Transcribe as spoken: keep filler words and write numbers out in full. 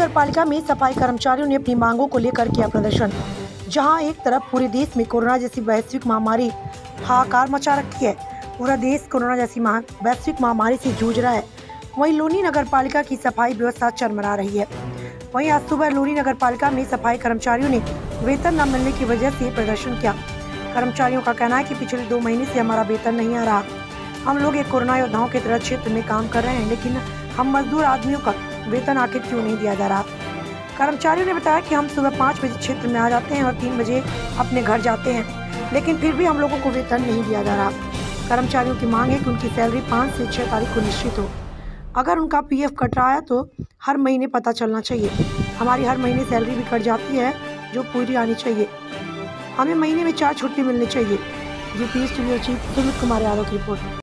नगर पालिका में सफाई कर्मचारियों ने अपनी मांगों को लेकर किया प्रदर्शन। जहां एक तरफ पूरे देश में कोरोना जैसी वैश्विक महामारी हाहाकार मचा रखी है, पूरा देश कोरोना जैसी वैश्विक महामारी से जूझ रहा है, वहीं लोनी नगर पालिका की सफाई व्यवस्था चरमरा रही है। वहीं आज सुबह लोनी नगर पालिका में सफाई कर्मचारियों ने वेतन न मिलने की वजह से प्रदर्शन किया। कर्मचारियों का कहना है कि पिछले दो महीने से हमारा वेतन नहीं आ रहा। हम लोग एक कोरोना योद्धाओं की तरह क्षेत्र में काम कर रहे हैं, लेकिन हम मजदूर आदमियों का वेतन आखिर क्यों नहीं दिया जा रहा। कर्मचारियों ने बताया कि हम सुबह पाँच बजे क्षेत्र में आ जाते हैं और तीन बजे अपने घर जाते हैं, लेकिन फिर भी हम लोगों को वेतन नहीं दिया जा रहा। कर्मचारियों की मांग है कि उनकी सैलरी पाँच से छः तारीख को निश्चित हो। अगर उनका पीएफ कट रहा है तो हर महीने पता चलना चाहिए। हमारी हर महीने सैलरी भी कट जाती है जो पूरी आनी चाहिए। हमें महीने में चार छुट्टी मिलनी चाहिए। UP studio chief Sumit Kumar Yadav की रिपोर्ट।